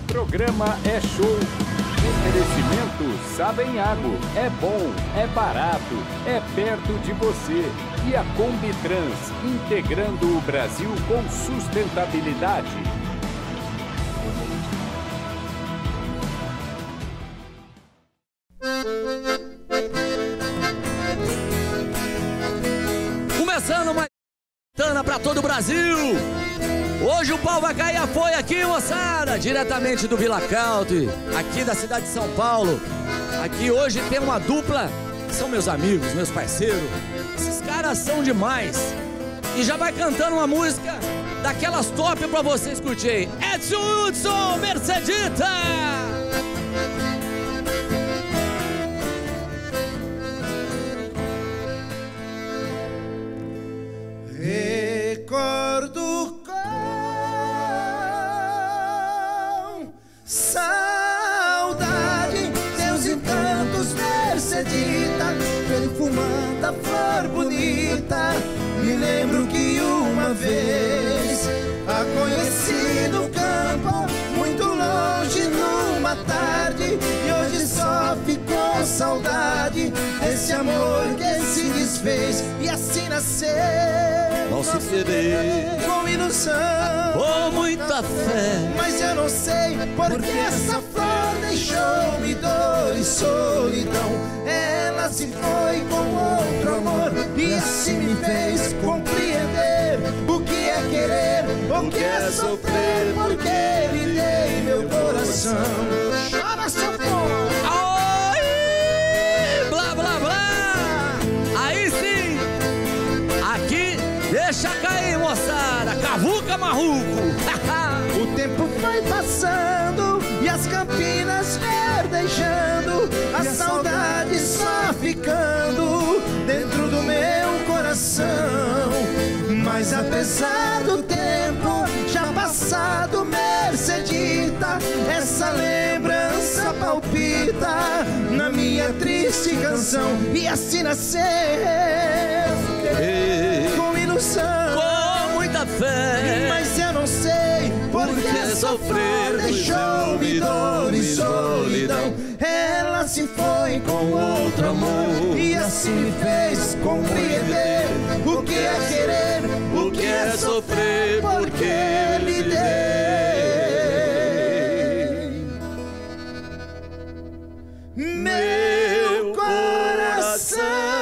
programa é show. Oferecimento Sabenhago. É bom, é barato, é perto de você. E a Combitrans, integrando o Brasil com sustentabilidade. Começando mais para todo o Brasil. Hoje o pau vai cair a folha aqui, moçada, diretamente do Villa Country, aqui da cidade de São Paulo. Aqui hoje tem uma dupla, que são meus amigos, meus parceiros. Esses caras são demais. E já vai cantando uma música daquelas top pra vocês curtirem. Edson Hudson, Mercedita! Recordo com saudade teus encantos, Mercedita, perfumando a flor bonita. Me lembro que uma vez a conheci no campo, muito longe numa tarde, e hoje só ficou saudade desse amor que se desfez e assim nasceu. Nosso querer, com ilusão, com muita fé, mas eu não sei porque essa flor deixou-me dor e solidão. Ela se foi com outro amor e assim me fez compreender o que é querer, o que é sofrer, porque lhe dei meu coração. Chora, seu povo! Blá, blá, blá! Aí sim! Aqui, deixa cair, moçada! Cavuca Marruco! O tempo foi passando e as campinas verdejando, a saudade só ficando dentro do meu coração. Mas apesar do tempo já passado, Mercedita, essa lembrança palpita na minha triste canção. E assim nasceu, com ilusão, com muita fé, mas eu não sei porque sofrer deixou-me dor e solidão. Ela se foi com outro amor e assim me fez compreender o que é querer, o que é sofrer, porque lhe dei meu coração.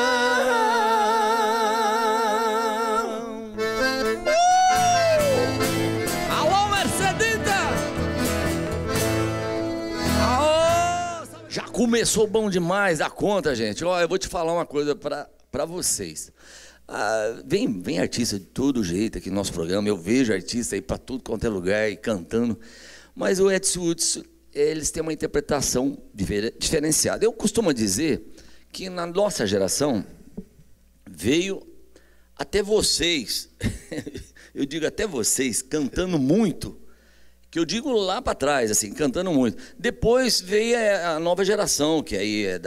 Começou bom demais da conta, gente. Ó, eu vou te falar uma coisa pra vocês. Vem artista de todo jeito aqui no nosso programa. Eu vejo artista aí pra tudo quanto é lugar e cantando. Mas o Edson Hudson, eles têm uma interpretação diferenciada. Eu costumo dizer que na nossa geração veio até vocês, eu digo até vocês, cantando muito. Que eu digo lá para trás, assim, cantando muito. Depois veio a nova geração, que aí é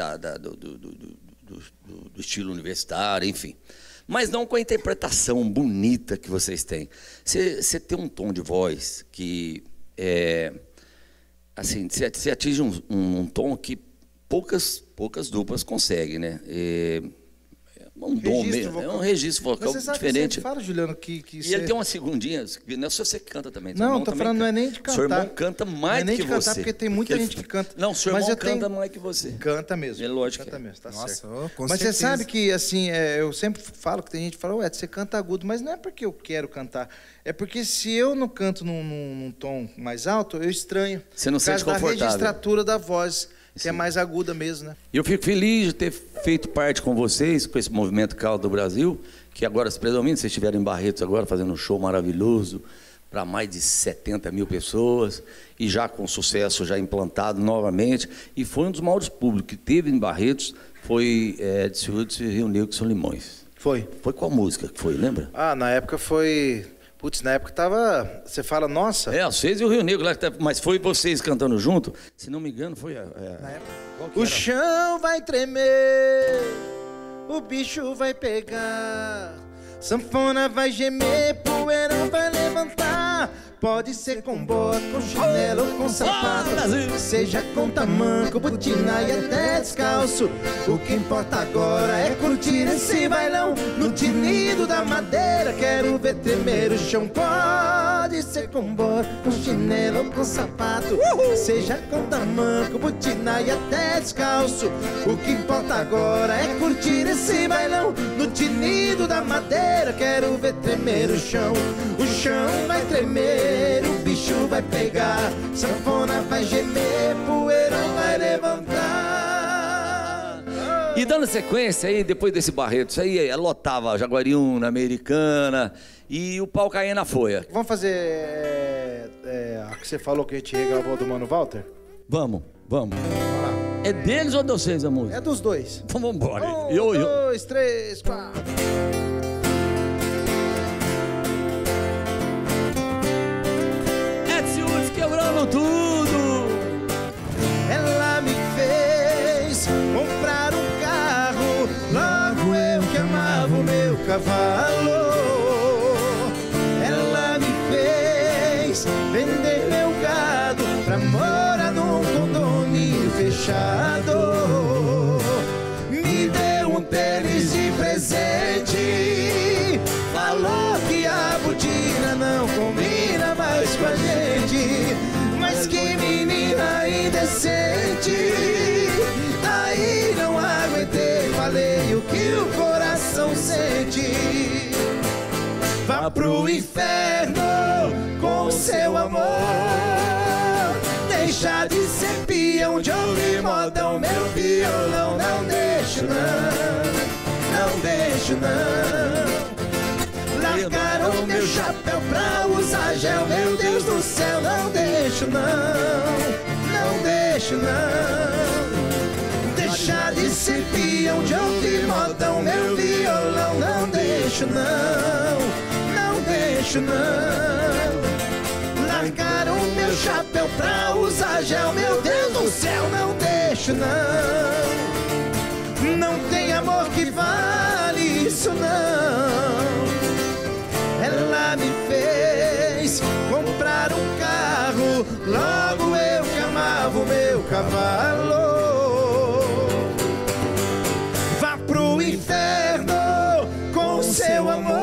do estilo universitário, enfim. Mas não com a interpretação bonita que vocês têm. Você tem um tom de voz que assim, você atinge um tom que poucas duplas conseguem, né? Um dom mesmo, é um registro vocal diferente. Você fala, Juliano, que e ele tem uma segundinha, não é só você que canta também. Não, tô falando, não é nem de cantar. Seu irmão canta mais que você. Não é nem de cantar, porque tem muita gente que canta. Não, seu irmão canta mais que você. Canta mesmo. É lógico. Canta mesmo, tá Nossa, certo. com mas certeza. você sabe que, assim, eu sempre falo que tem gente que fala, ué, você canta agudo, mas não é porque eu quero cantar. É porque se eu não canto num tom mais alto, eu estranho. Você não sente confortável. Por causa da registratura da voz, que é mais aguda mesmo, né? Eu fico feliz de ter feito parte com vocês, com esse movimento Caldo do Brasil, que agora se predomina. Vocês estiveram em Barretos agora, fazendo um show maravilhoso para mais de 70 mil pessoas, e já com sucesso, já implantado novamente. E foi um dos maiores públicos que teve em Barretos, foi Edson Hudson e Rio Negro, que são Limões. Foi. Foi qual música que foi, lembra? Na época foi... Putz, na época tava... Você fala, nossa... Vocês e o Rio Negro lá, mas foi vocês cantando junto? Se não me engano, foi... Na época. O chão vai tremer, o bicho vai pegar, sanfona vai gemer, poeirão vai levantar. Pode ser com bota, com chinelo, com sapato, seja com tamanco, botina e até descalço. O que importa agora é curtir esse bailão no tinido da madeira. Quero ver tremer o chão. Pode ser com bota, com chinelo ou com sapato, seja com tamanco, botina e até descalço. O que importa agora é curtir esse bailão no tinido da madeira. Quero ver tremer o chão vai tremer, o bicho vai pegar, sanfona vai gemer, poeirão vai levantar. E dando sequência aí, depois desse Barreto, isso aí lotava Jaguariúna, Americana, e o pau caía na folha. Vamos fazer a que você falou que a gente regravou do Mano Walter? Vamos. É deles ou de vocês a música? É dos dois. Então vamos embora. 1, 2, 3, 4. Quebrando tudo. Ela me fez comprar um carro, logo eu que amava o meu cavalo. Ela me fez vender meu gado pra morar num condomínio fechado. Me deu um tênis de presente, falou que a botina não combina mais com a gente. Mas que menina indecente, aí não aguentei, falei o que o coração sente. Vá pro inferno com o seu amor, deixa de ser peão de ouvir modão, meu violão. Não deixo não deixo não. Largaram meu chapéu pra usar gel, meu Deus do céu, não deixo não deixo não. Deixar de ser peão de ouvir modão, meu violão, não deixo não deixo não. Largaram meu chapéu pra usar gel, meu Deus do céu, não deixo não tem amor que vale isso não. Ela me fez comprar um carro, logo eu que amava o meu cavalo. Vá pro inferno com o seu amor,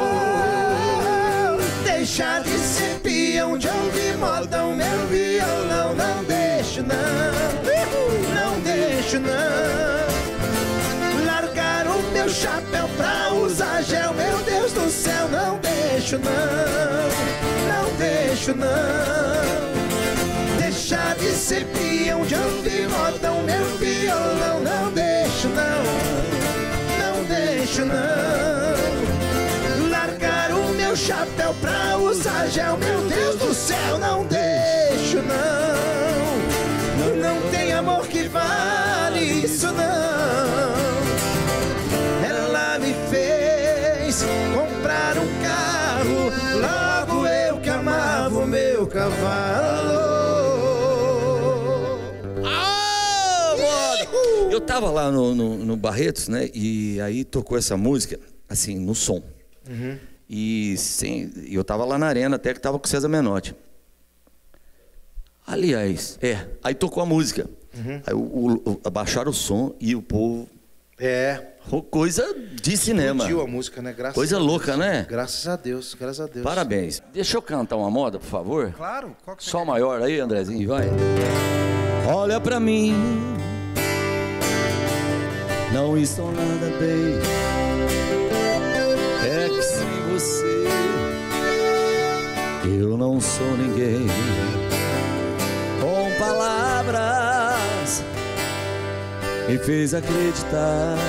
deixa de ser peão de ouvir modão, meu violão. Não deixo não deixo não. Largaram meu chapéu pra usar gel, meu Deus do céu, não deixo não deixo não. Deixar de ser peão de ouvir modão, meu violão. Não deixo não deixo não. Largaram meu chapéu pra usar gel, meu Deus do céu, não deixo não tem amor que vale isso não. Ela me fez comprar um carro, logo eu que amava o meu cavalo. Eu tava lá no Barretos, né? E aí tocou essa música, assim, no som. E eu tava lá na arena, até que tava com o César Menotti. Aliás, aí tocou a música. Aí abaixaram o som e o povo... Coisa de cinema. Explodiu a música, né? Coisa louca, né? Graças a Deus, graças a Deus. Parabéns. Deixa eu cantar uma moda, por favor. Claro. Qual que você Sol quer? maior aí, Andrezinho, vai. Olha pra mim, não estou nada bem. É que sem você eu não sou ninguém. Com palavras me fez acreditar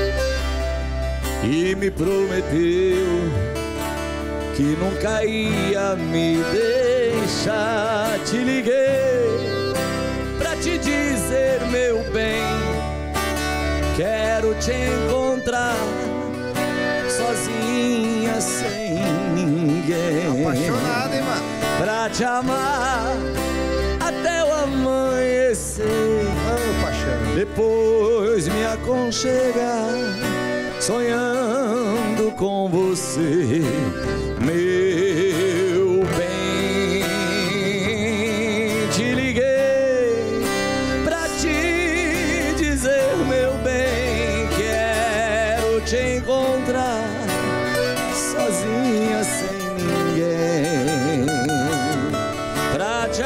e me prometeu que nunca ia me deixar. Te liguei pra te dizer, meu bem, quero te encontrar sozinha, sem ninguém. Apaixonado, hein, mano? Pra te amar até o amanhecer. Paixão. Depois me aconchegar, sonhando com você, meu bem. Te liguei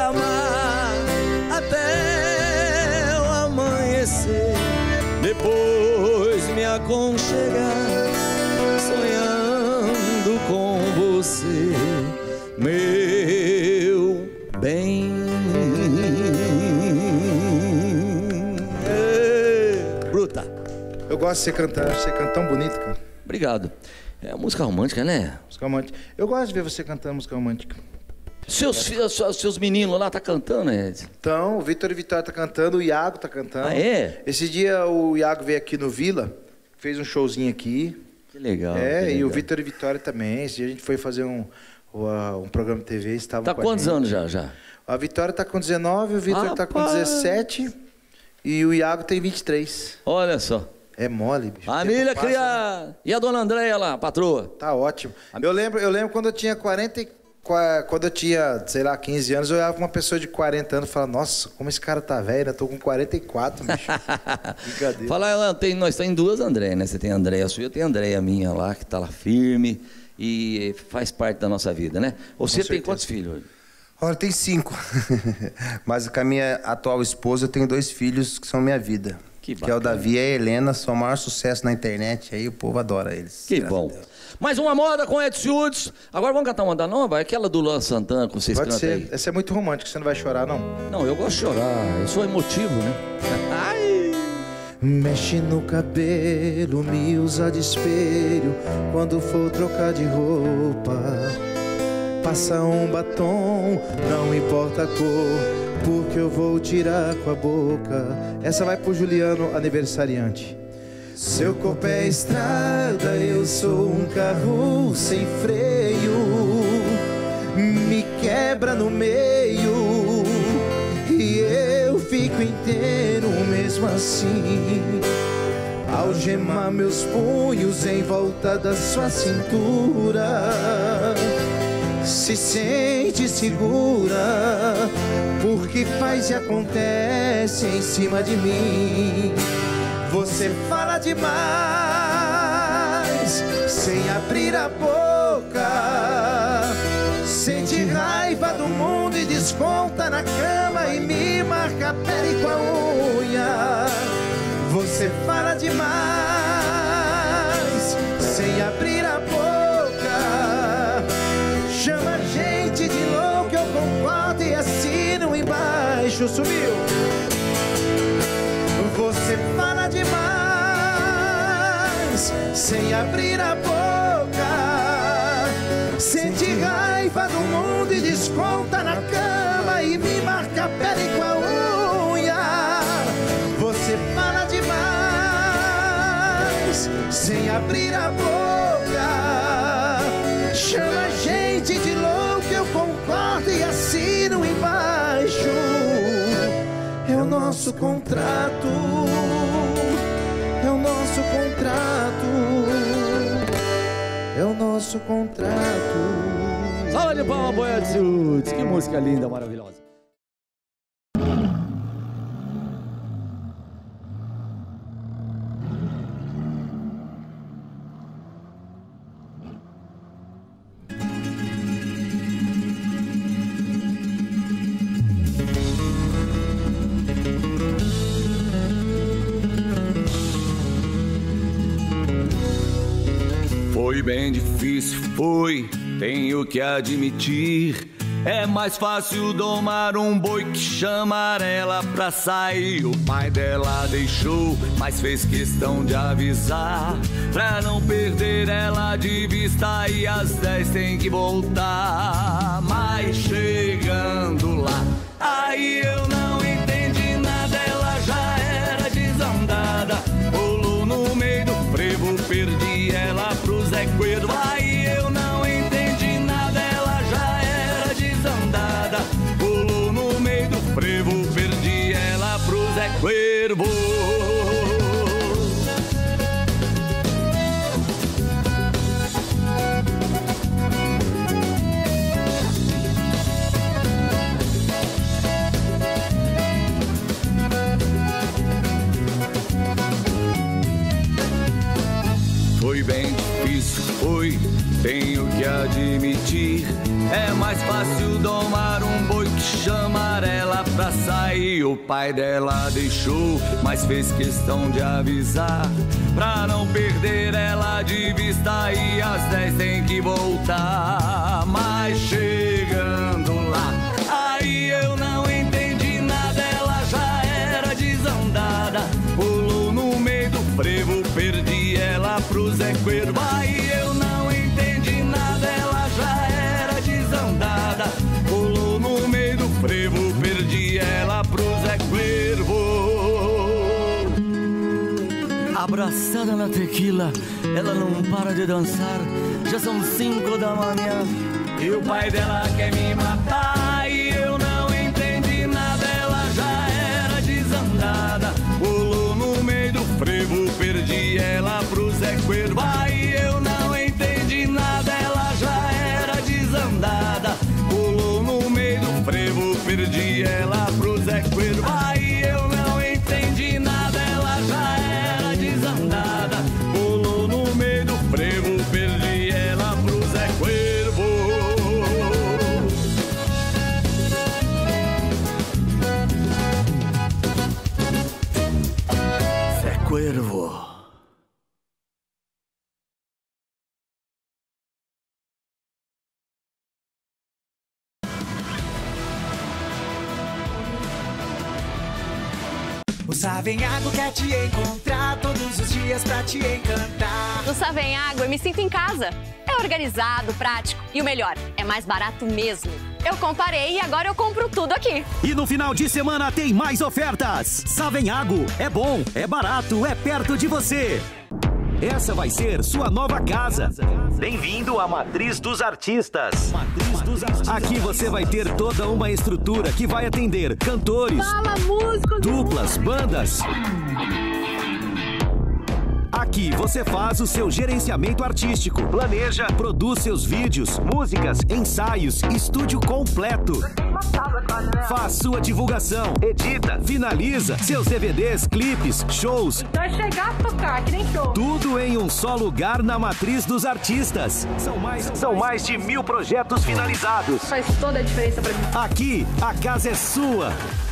amar até o amanhecer, depois me aconchegar, sonhando com você, meu bem. Bruta. Eu gosto de você cantar, você canta tão bonito, cara. Obrigado. É música romântica, né? Música romântica. Eu gosto de ver você cantando música romântica. Seus meninos lá tá cantando, Edson? Então, o Vitor e Vitória tá cantando, o Iago tá cantando. Ah, é? Esse dia o Iago veio aqui no Vila, fez um showzinho aqui. Que legal. É, que legal. E o Vitor e Vitória também. Esse dia a gente foi fazer um programa de TV, estavam Tá com quantos a gente. anos já? A Vitória tá com 19, o Vitor tá com 17 e o Iago tem 23. Olha só. É mole, bicho. Família Passa, cria... né? E a dona Andréia lá, patroa? Tá ótimo. Eu lembro quando eu tinha quando eu tinha, sei lá, 15 anos, eu olhava uma pessoa de 40 anos e falava, nossa, como esse cara tá velho, eu tô com 44, bicho. Brincadeira. Fala, nós temos duas Andréia, né? Você tem a Andréia sua, eu tenho a Andréia minha lá, que tá lá firme e faz parte da nossa vida, né? Você tem quantos filhos hoje? Olha, tem 5. Mas com a minha atual esposa, eu tenho 2 filhos que são minha vida. Que é o Davi e a Helena, são o maior sucesso na internet, aí o povo adora eles. Que bom. Mais uma moda com Edson Hudson. Agora vamos cantar uma da nova? Aquela do Luan Santana que vocês cantam aí. Essa é muito romântica, você não vai chorar, não? Não, eu gosto de chorar, eu sou emotivo, né? Ai! Mexe no cabelo, me usa de espelho quando for trocar de roupa. Passa um batom, não importa a cor, porque eu vou tirar com a boca. Essa vai pro Juliano, aniversariante. Seu corpo é estrada, eu sou um carro sem freio. Me quebra no meio e eu fico inteiro mesmo assim. Algemar meus punhos em volta da sua cintura. Se sente segura, porque faz e acontece em cima de mim. Você fala demais, sem abrir a boca. Sente raiva do mundo e desconta na cama e me marca a pele com a unha. Você fala demais, sem abrir a boca. Chama a gente de louco, eu concordo e assino embaixo. Sumiu. Você fala demais, sem abrir a boca. Sente raiva do mundo e desconta na cama e me marca a pele com a unha. Você fala demais, sem abrir a boca. Chama a gente de louco, eu concordo e assino embaixo. É o nosso contrato, é o nosso contrato, é o nosso contrato. Salve de palmas, Boia de Suits. Que música linda, maravilhosa. Foi bem difícil, foi, tenho que admitir. É mais fácil domar um boi que chamar ela pra sair. O pai dela deixou, mas fez questão de avisar, pra não perder ela de vista e às 10 tem que voltar. Mas chegando lá, aí eu não entendi nada, ela já era desandada. Rolou no meio do frevo, perdi ela pro Zé Coelho. Aí eu não entendi nada, ela já era desandada. Pulou no meio do frevo, perdi ela pro Zé Cuervo. Foi bem difícil, foi, tenho que admitir. É mais fácil domar um boi que chamar ela pra sair. O pai dela deixou, mas fez questão de avisar, pra não perder ela de vista, e às 10 tem que voltar. Mas chegando lá, aí eu não entendi nada, ela já era desandada. Pulou no meio do frevo, perdi ela pro Zé Cuervo. Aí eu não entendi nada, ela já era desandada. Pulou no meio do frevo, perdi ela pro Zé Cuervo. Abraçada na tequila, ela não para de dançar. Já são 5 da manhã e o pai dela quer me matar. E eu não entendi nada, ela já era desandada. Pulou no meio do frevo, perdi ela pro Zé Cuervo. Aí eu não entendi nada, ela já era desandada. Pulou no meio do frevo, perdi ela pro Zé Cuervo. Aí eu não entendi nada, ela já era desandada. Pulou no meio do frevo, perdi ela pro Zé Cuervo. Zé Cuervo. O Savenhago quer te encontrar todos os dias pra te encantar. No Savenhago eu me sinto em casa. É organizado, prático e o melhor, é mais barato mesmo. Eu comparei e agora eu compro tudo aqui. E no final de semana tem mais ofertas. Savenhago é bom, é barato, é perto de você. Essa vai ser sua nova casa. Bem-vindo à Matriz dos Artistas. Aqui você vai ter toda uma estrutura que vai atender cantores, duplas, bandas. Aqui você faz o seu gerenciamento artístico, planeja, produz seus vídeos, músicas, ensaios, estúdio completo. Faz sua divulgação, edita, finaliza seus DVDs, clipes, shows. Então é chegar a tocar, que nem show. Tudo em um só lugar na Matriz dos Artistas. São mais de 1000 projetos finalizados. Faz toda a diferença pra mim. Aqui, a casa é sua.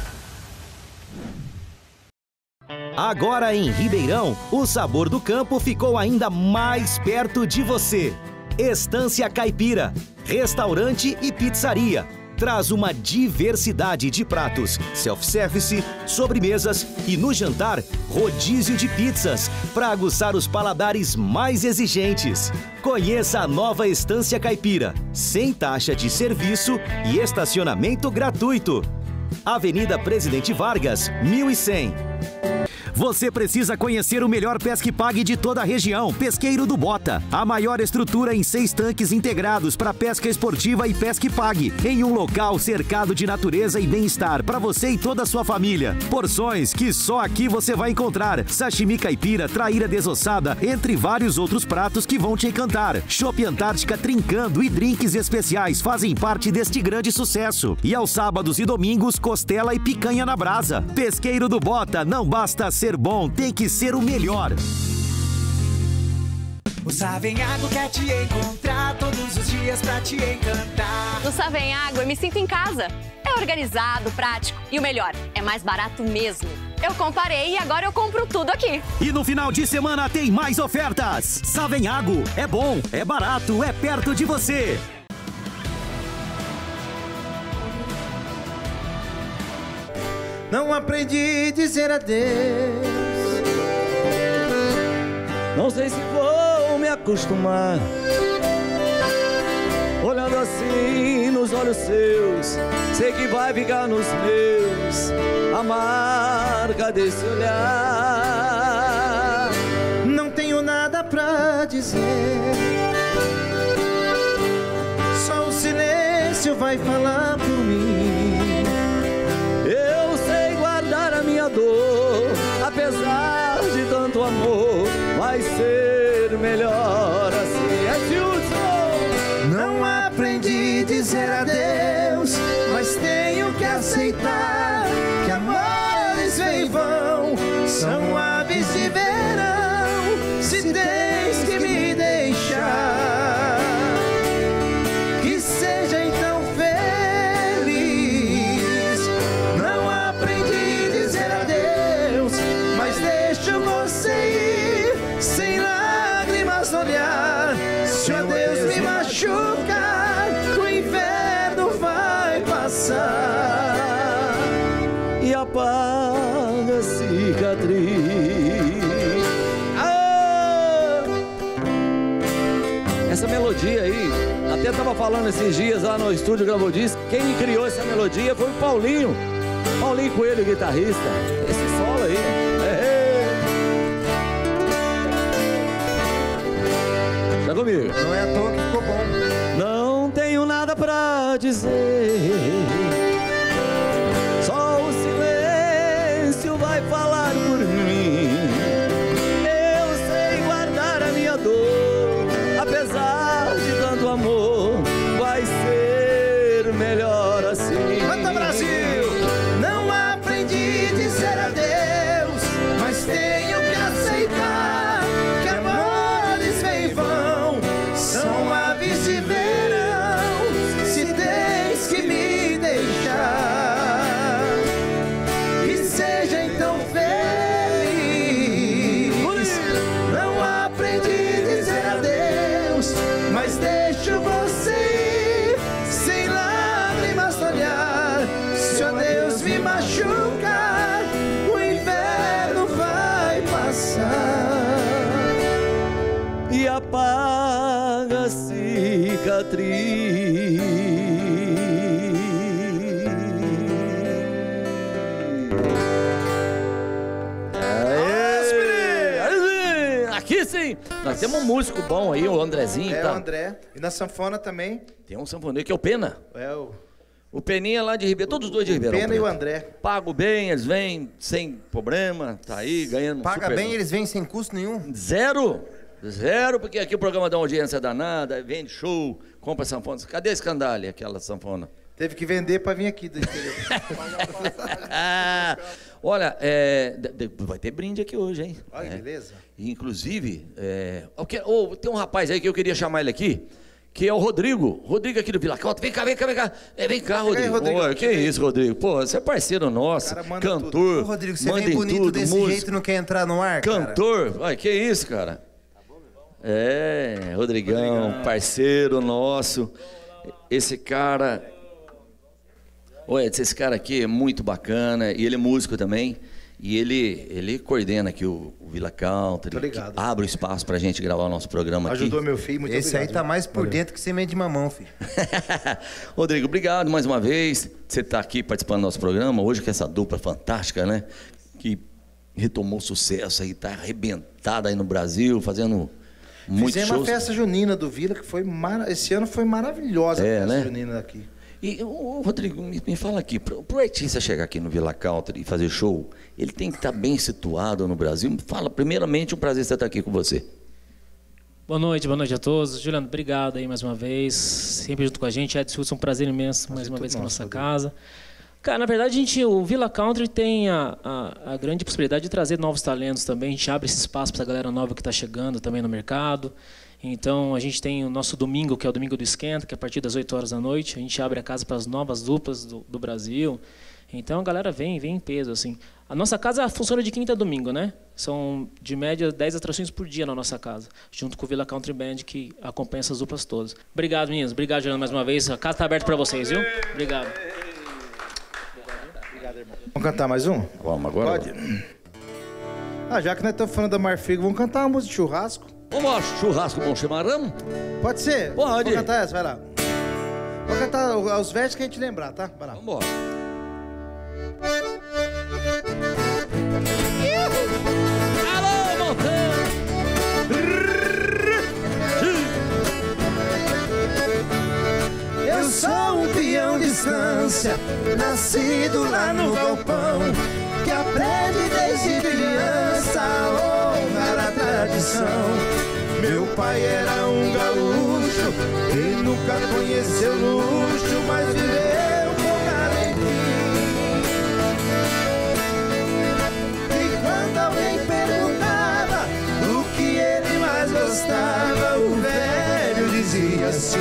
Agora em Ribeirão, o sabor do campo ficou ainda mais perto de você. Estância Caipira, restaurante e pizzaria. Traz uma diversidade de pratos, self-service, sobremesas e no jantar, rodízio de pizzas, para aguçar os paladares mais exigentes. Conheça a nova Estância Caipira, sem taxa de serviço e estacionamento gratuito. Avenida Presidente Vargas, 1100. Você precisa conhecer o melhor pesque-pague de toda a região, Pesqueiro do Bota. A maior estrutura em 6 tanques integrados para pesca esportiva e pesque-pague, em um local cercado de natureza e bem-estar para você e toda a sua família. Porções que só aqui você vai encontrar. Sashimi caipira, traíra desossada, entre vários outros pratos que vão te encantar. Chopp Antártica trincando e drinks especiais fazem parte deste grande sucesso. E aos sábados e domingos, costela e picanha na brasa. Pesqueiro do Bota, não basta ser bom, tem que ser o melhor. O Savenhago quer te encontrar todos os dias pra te encantar. No Savenhago eu me sinto em casa. É organizado, prático e o melhor, é mais barato mesmo. Eu comparei e agora eu compro tudo aqui. E no final de semana tem mais ofertas. Savenhago é bom, é barato, é perto de você. Não aprendi a dizer adeus. Não sei se vou me acostumar, olhando assim nos olhos seus, sei que vai ficar nos meus a marca desse olhar. Não tenho nada pra dizer, só o silêncio vai falar por mim. Eu sei guardar a minha dor, apesar de tanto amor, vai ser melhor assim. É Gilson! Não aprendi a dizer adeus, mas tenho que aceitar que amores vêm e vão, são aves de verão, se tens que me deixar, que seja em e apaga a cicatriz. Essa melodia aí, até tava falando esses dias lá no estúdio Gravou Disco, quem criou essa melodia foi o Paulinho Coelho, guitarrista. Esse solo aí, tá comigo? Não é à toa que ficou bom. Não tenho nada pra dizer, só o silêncio vai falar por mim. Eu sei guardar a minha dor, apesar de tanto amor, vai ser melhor assim. Canta, Brasil! Não aprendi a dizer adeus, mas tenho que aceitar que amores vêm e vão, são aves de verão, se tens que me deixar. E seja então feliz. Não aprendi a dizer adeus, mas deixo você ir, sem lágrimas no olhar. Se o adeus me machucar, o inverno vai passar e apaga a cicatriz. Aqui sim, nós temos um músico bom aí, o Andrezinho. É tá? o André. E na sanfona também Tem um sanfoneiro que é o Pena. é O Peninha lá de Ribeirão, todos os dois de Ribeirão. Pena e o André. Pago bem, eles vêm sem problema, tá aí ganhando. Paga super bem, eles vêm sem custo nenhum. Zero, porque aqui o programa dá uma audiência danada, vende show, compra sanfona. Cadê a Escandalha, aquela sanfona? Teve que vender pra vir aqui do interior. Olha, vai ter brinde aqui hoje, hein? Olha, beleza. E, inclusive, tem um rapaz aí que eu queria chamar ele aqui, que é o Rodrigo. Rodrigo aqui do Vila Country. Vem cá. Vem cá, Rodrigo. Rodrigo. Pô, que isso, Rodrigo? Pô, você é parceiro nosso, Cara, manda cantor. Ô, Rodrigo, você manda vem em bonito tudo, desse músico, jeito e não quer entrar no ar, cara? cantor. Olha, que isso, cara? Rodrigão, parceiro nosso. Esse cara... Olha, esse cara aqui é muito bacana, e ele é músico também, e ele coordena aqui o Vila Country, Tô ligado. abre o espaço pra gente gravar o nosso programa Ajudou aqui. meu filho, muito Esse aí obrigado. tá mais por dentro que semente de mamão, filho. Rodrigo, obrigado mais uma vez, você tá aqui participando do nosso programa, hoje com essa dupla fantástica, né, que retomou sucesso aí, tá arrebentada aí no Brasil, fazendo muitos Fizemos shows. uma festa junina do Vila, que foi esse ano foi maravilhosa a festa né? junina aqui. E, Rodrigo, me fala aqui, pro artista chegar aqui no Vila Country e fazer show, ele tem que estar bem situado no Brasil. Me fala, primeiramente, um prazer estar aqui com você. Boa noite a todos. Juliano, obrigado aí mais uma vez, sempre junto com a gente. Edson, um prazer imenso mais uma vez com a nossa casa. Cara, na verdade, o Vila Country tem a grande possibilidade de trazer novos talentos também. A gente abre esse espaço para a galera nova que está chegando também no mercado. Então, a gente tem o nosso domingo, que é o Domingo do Esquenta, que é a partir das 8 horas da noite. A gente abre a casa para as novas duplas do Brasil. Então, a galera vem em peso, assim. A nossa casa funciona de quinta a domingo, né? São, de média, 10 atrações por dia na nossa casa, junto com o Vila Country Band, que acompanha essas duplas todas. Obrigado, meninos. Obrigado, Juliano, mais uma vez. A casa está aberta para vocês, viu? Obrigado. Vamos cantar mais um? Vamos agora? Pode? Já que nós estamos falando da Marfrig, vamos cantar uma música de churrasco? Vamos ao churrasco com chimarrão? Pode ser? Pode. Vamos cantar essa, vai lá. Vou cantar os versos que a gente lembrar, tá? Vai lá. Vamos embora. Alô, Montanha! Eu sou um peão de estância, nascido lá no galpão, que aprende desde criança a honrar a tradição. Meu pai era um gaúcho e nunca conheceu luxo, mas viveu com galantia. E quando alguém perguntava o que ele mais gostava, o velho dizia assim: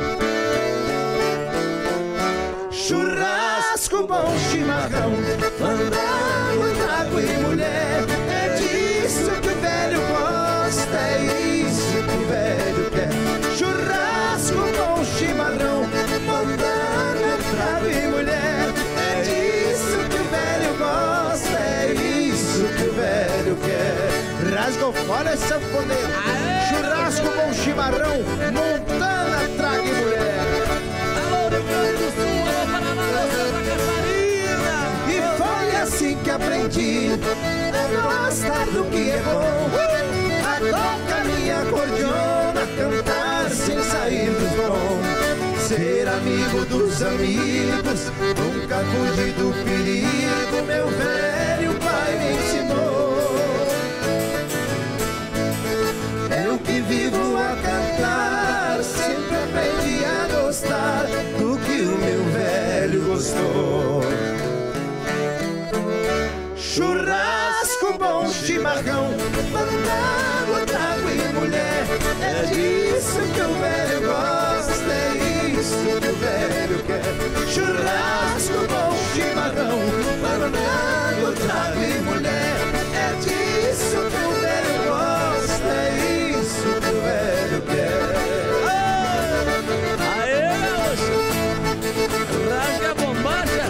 churrasco, bom chimarrão, fandango, trago e mulher. É disso que o velho gosta, é isso que o velho quer. Churrasco, bom chimarrão, fandango, trago e mulher. É disso que o velho rasgou fora é sanfoneiro. Churrasco com chimarrão, Montana, traga e mulher. Alô, Rio Grande do Sul, alô, Paraná, alô, Santa Catarina. E foi assim que aprendi a gostar do que é bom. A tocar minha acordeona, cantar sem sair do tom. Ser amigo dos amigos, nunca fugir do perigo, meu velho pai me ensinou. Eu que vivo a cantar, sempre aprendi a gostar do que o meu velho gostou. Churrasco, bom chimarrão, fandango, trago e mulher. É disso que o velho gosta, é isso que o velho quer. Churrasco, bom chimarrão, fandango, trago e mulher. É disso que o velho gosta, é isso que o velho quer. Aê, gaúcho! Rasga a bombacha!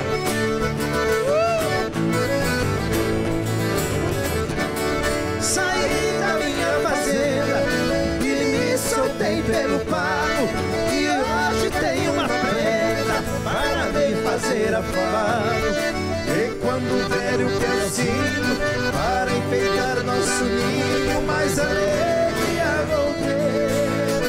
Saí da minha fazenda e me soltei pelo pago. E hoje tenho uma prenda para me fazer afago. E quando o velho quer sino para enfeitar nosso ninho, mais alegria vou ter.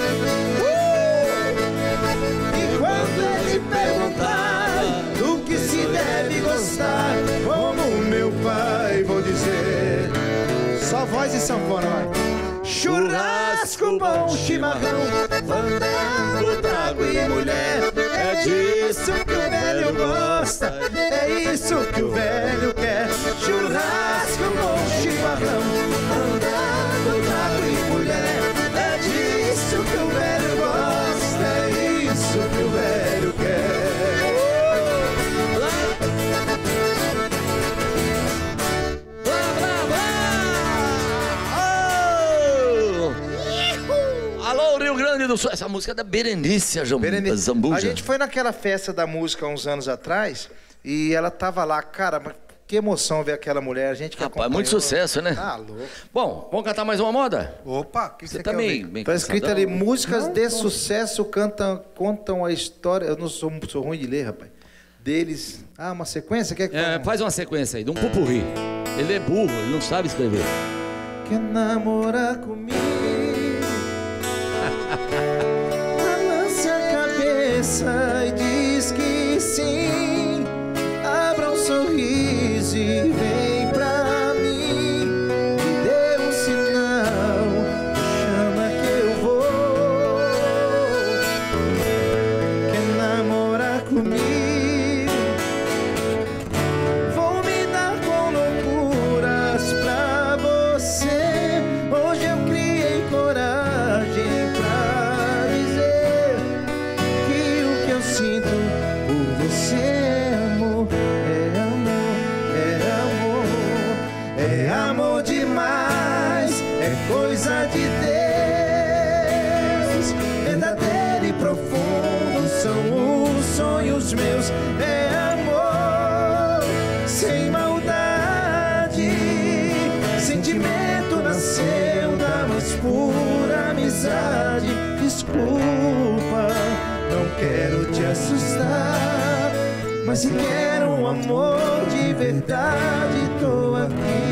E quando ele perguntar do que se deve gostar, como meu pai vou dizer. Só voz e sanfona, vai. Churrasco, bom chimarrão, fandango, trago e mulher. É disso que o velho gosta, é isso que o velho quer. Churrasco, bom chimarrão, fandango, trago e mulher. É disso que o velho gosta, é isso que o velho quer. Alô, Rio Grande do Sul. Essa música é da Berenice Zambuja. A gente foi naquela festa da música uns anos atrás e ela tava lá, cara, mas que emoção ver aquela mulher. A gente que Rapaz, muito sucesso, né? Ah, louco. Bom, vamos cantar mais uma moda? Opa, o que Você você tá quer bem, ouvir? bem Tá escrito cansadão? ali, músicas de sucesso contam a história. Eu não sou ruim de ler, rapaz. Deles. Ah, uma sequência? Quer que Faz uma sequência aí, de um pupurri. Ele é burro, ele não sabe escrever. Quer namorar comigo? Balança a cabeça e diz que sim. Abra um sorriso e vem pra mim. Me dê um sinal, chama que eu vou. Quer namorar comigo? Vou me dar com loucuras pra você. Hoje eu criei coragem pra dizer que o que eu sinto por você é amor, é amor demais, é coisa de Deus, verdadeiro e profundo são os sonhos meus, é amor sem maldade, sentimento nasceu da mais pura amizade. Desculpa, não quero te assustar, mas se quero um amor de verdade, tô aqui.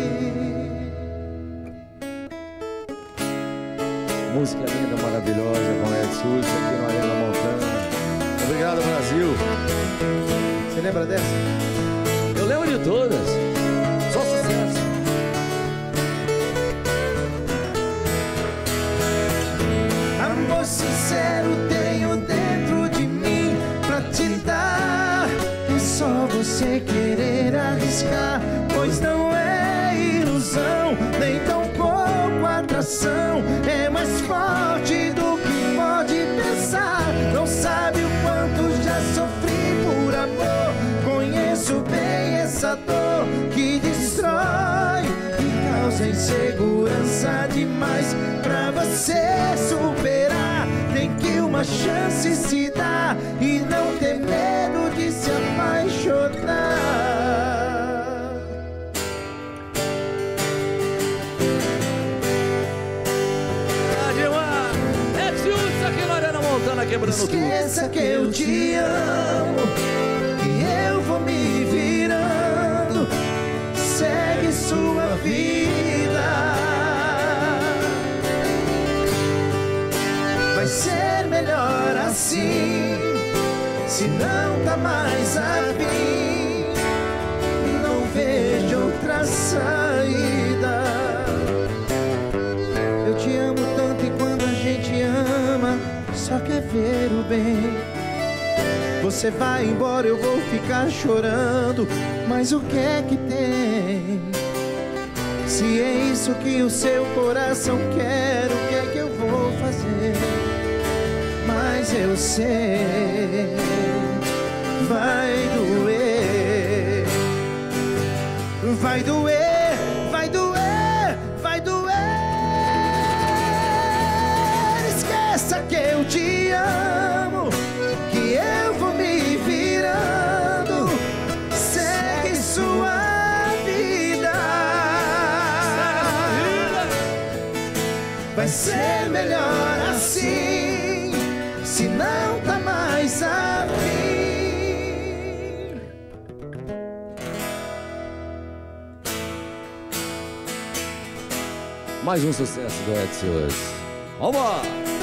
Música linda, maravilhosa, com Edson, aqui no Arena Montana. Obrigado, Brasil. Você lembra dessa? Eu lembro de todas. Só sucesso. Amor sincero tenho dentro de mim pra te dar. É só você querer arriscar, pois não é ilusão, nem tão pouco atração. É mais forte do que pode pensar. Não sabe o quanto já sofri por amor. Conheço bem essa dor que destrói e causa insegurança demais. Pra você superar, tem que uma chance se dar e não ter medo de se apaixonar. quebrando tudo. Esqueça que eu te amo, que eu vou me virando. Segue sua vida. Vai ser melhor assim, se não tá mais a fim. Não vejo outra saída. Eu te amo tanto e quando a gente ama, só quer ver o bem. Você vai embora, eu vou ficar chorando, mas o que é que tem? Se é isso que o seu coração quer, o que é que eu vou fazer? Mas eu sei, vai doer. Vai doer, vai doer, vai doer. Esqueça que eu te amo, que eu vou me virando. Segue sua vida. Vai ser melhor assim, se não tá mais a fim. Mais um sucesso do Edson hoje. Vambora!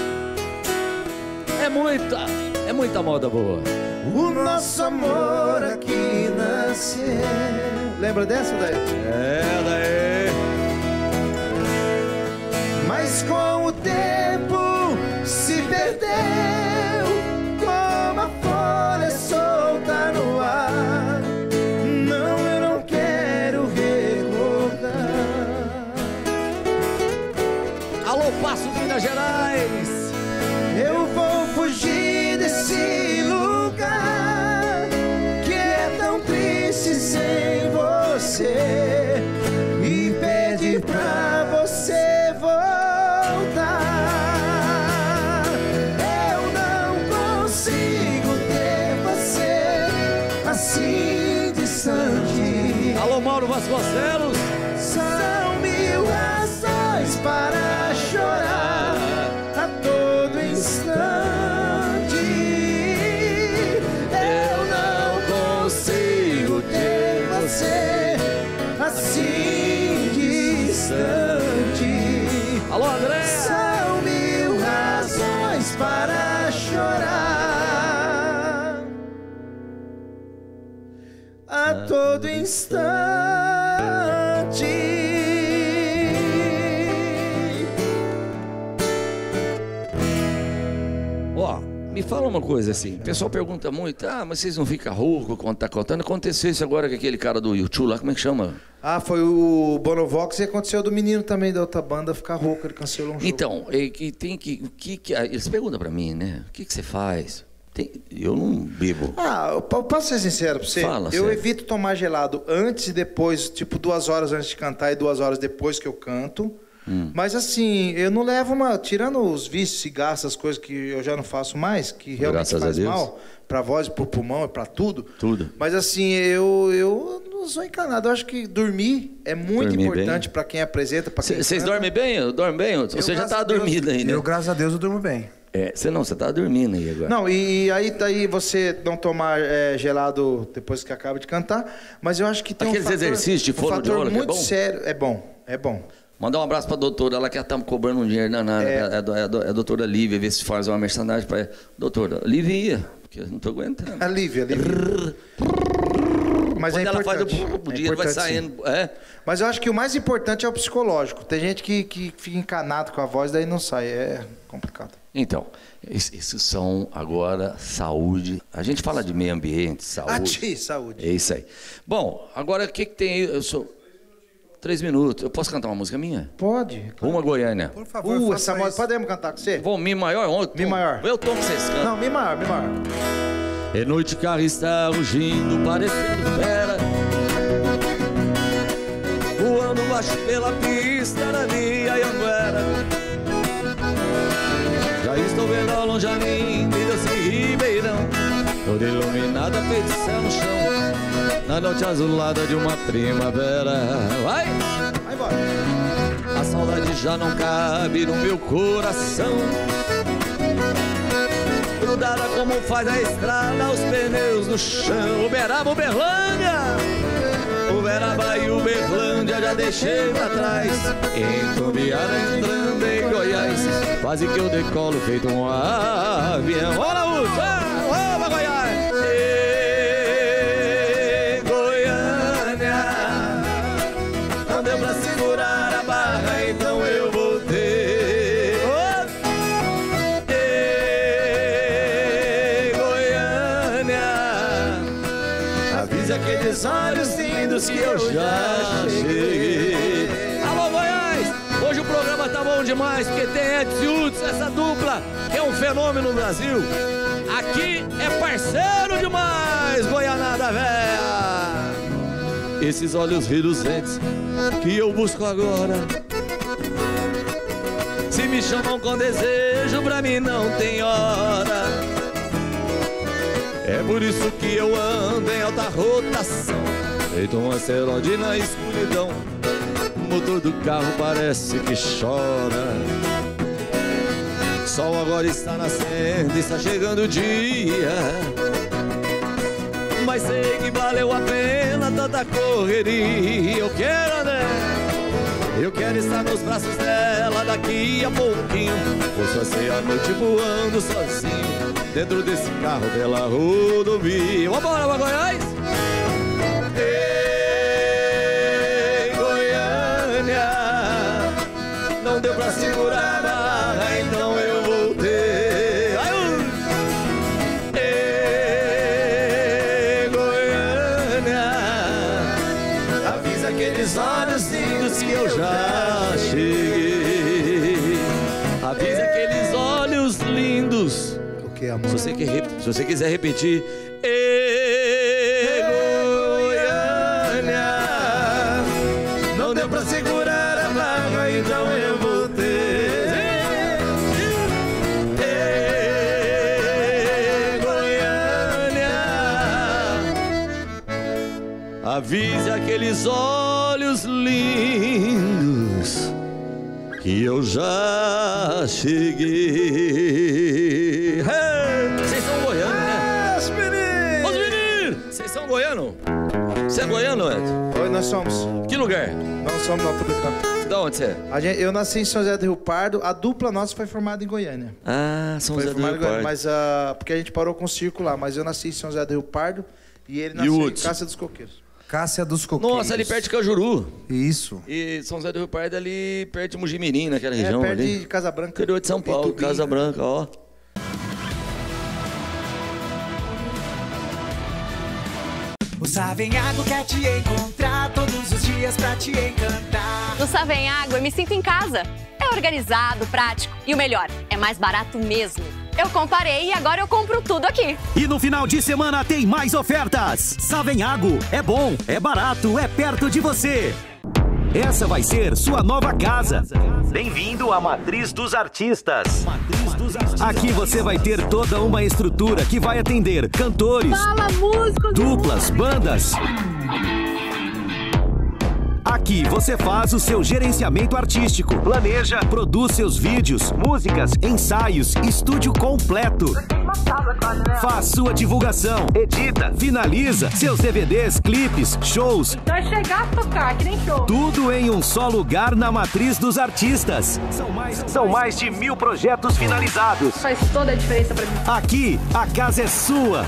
É muita moda boa. O nosso amor aqui nasceu. Lembra dessa daí? É, daí. Mas com o tempo se perdeu, como a folha solta no ar. Não, eu não quero recordar. Alô, Passos, Minas Gerais! Eu vou fugir desse lugar que é tão triste sem você e pedir pra você voltar. Eu não consigo ter você assim distante. Alô, Mauro Vasconcelos! São mil razões para chorar a todo instante. Eu não consigo ter você assim distante. Alô, André! São mil razões para chorar a todo instante. Ó, me fala uma coisa assim, o pessoal pergunta muito, mas vocês não ficam roucos quando tá contando? Aconteceu isso agora com aquele cara do YouTube lá, como é que chama? Ah, foi o Bonovox e aconteceu do menino também da outra banda ficar rouco, ele cancelou um show. Então, eles perguntam pra mim, né, o que você faz? Eu não bebo. Eu posso ser sincero pra você? Fala, eu sério. evito tomar gelado antes e depois, tipo 2 horas antes de cantar e 2 horas depois que eu canto. Mas assim, eu não levo tirando os vícios, cigarro, essas coisas que eu já não faço mais, que realmente Graças faz a Deus. mal pra voz, pro pulmão e pra tudo. Tudo. Mas assim, eu não sou encanado. Eu acho que dormir é muito Dormir importante pra quem apresenta, pra quem Vocês canta. dormem bem? Dormem bem? Você já tá dormindo aí, né? Eu, graças a Deus, eu durmo bem. Você tá dormindo aí agora. Não, e aí você não tomar gelado depois que acaba de cantar, mas eu acho que tem Aqueles um fator, exercícios de fono de fator ouro que é muito bom? sério. É bom. Mandar um abraço pra doutora, ela que já tá cobrando um dinheiro danado. É a doutora Lívia, ver se faz uma merchandising pra ela. Doutora, Lívia, porque eu não tô aguentando. A Lívia. Mas Quando é ela faz importante. o dinheiro vai saindo. Mas eu acho que o mais importante é o psicológico. Tem gente que fica encanado com a voz, daí não sai. É complicado. Então, esses são agora saúde. A gente fala de meio ambiente, saúde. Saúde. É isso aí. Bom, agora o que tem aí? Eu sou 3 minutos. Eu posso cantar uma música minha? Pode. Uma Goiânia. Por favor, Essa moda, podemos cantar com você? Vou Mi maior ou outro? Mi maior. Eu tomo que vocês cantam. Não, Mi maior. É noite, carro está rugindo, parecendo fera, voando baixo pela pista da minha Anguera. Já estou vendo ao longe a linda e doce Ribeirão, toda iluminada, feito céu no chão, na noite azulada de uma primavera. Vai embora. A saudade já não cabe no meu coração. grudada como faz a estrada, os pneus no chão. Uberaba, Uberlândia, Uberaba e Uberlândia já deixei pra trás. Em Tumbiara entrando em Goiás, quase que eu decolo feito um avião. Bora, Lúcio! Vamos, Goiás! Ei, Goiânia, não deu pra segurar a barra, então eu voltei. Ei, Goiânia, avise aqueles olhos lindos que eu já cheguei. Alô, Goiás! Hoje o programa tá bom demais, porque tem Edson e Hudson, essa dupla que é um fenômeno no Brasil. Aqui é parceiro demais, Goianada véia. Esses olhos reluzentes que eu busco agora, se me chamam com desejo, pra mim não tem hora. É por isso que eu ando em alta rotação, feito um asteroide na escuridão. O motor do carro parece que chora. Sol agora está nascendo, está chegando o dia, mas sei que valeu a pena tanta correria. Eu quero, André, eu quero estar nos braços dela daqui a pouquinho. Vou só ser a noite voando sozinho dentro desse carro pela rodovia. Vambora, pra Goiás! Ei, Goiânia, não deu pra segurar a barra, então eu voltei. Ei, Goiânia, avisa aqueles olhos lindos que eu já cheguei. Avisa aqueles olhos lindos. O que, amor? Se você quiser repetir. Ei, Goiânia, não deu pra segurar a barra, então eu voltei. Ei, Goiânia, avise aqueles olhos lindos que eu já cheguei. Vocês são goianos, né? Os meninos! Vocês são goianos? Você é goiano, Ed? Oi, nós somos. Que lugar? Nós somos, não, tô brincando. Da onde você é? Eu nasci em São José do Rio Pardo, a dupla nossa foi formada em Goiânia. Ah, São José do Rio Pardo. Mas, porque a gente parou com o circo lá, mas eu nasci em São José do Rio Pardo e ele nasceu em Cássia dos Coqueiros. Cássia dos Coqueiros. Nossa, ali perto de Cajuru. Isso. E São José do Rio Pardo ali perto de Mugimirim, naquela região perto ali. de Casa Branca. Interior de São Paulo, Casa Branca, ó. O Savenhago quer te encontrar todos os dias pra te encantar. No Savenhago eu me sinto em casa. É organizado, prático e o melhor, é mais barato mesmo. Eu comparei e agora eu compro tudo aqui. E no final de semana tem mais ofertas. Savenhago, é bom, é barato, é perto de você. Essa vai ser sua nova casa. Bem-vindo à Matriz dos Artistas. Aqui você vai ter toda uma estrutura que vai atender cantores, duplas, bandas. Aqui você faz o seu gerenciamento artístico, planeja, produz seus vídeos, músicas, ensaios, estúdio completo. Faz sua divulgação, edita, finaliza seus DVDs, clipes, shows. Então é chegar a tocar, que nem show. Tudo em um só lugar na Matriz dos Artistas. São mais de 1000 projetos finalizados. Faz toda a diferença pra mim. Aqui, a casa é sua.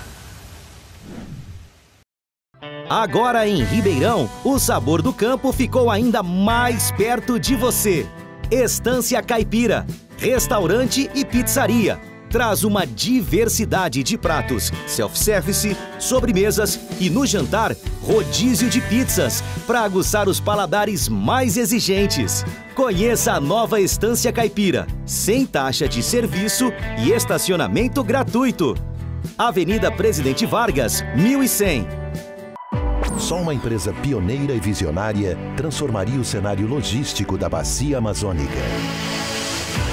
Agora em Ribeirão, o sabor do campo ficou ainda mais perto de você. Estância Caipira, restaurante e pizzaria. Traz uma diversidade de pratos, self-service, sobremesas e no jantar, rodízio de pizzas, para aguçar os paladares mais exigentes. Conheça a nova Estância Caipira, sem taxa de serviço e estacionamento gratuito. Avenida Presidente Vargas, 1100. Só uma empresa pioneira e visionária transformaria o cenário logístico da Bacia Amazônica.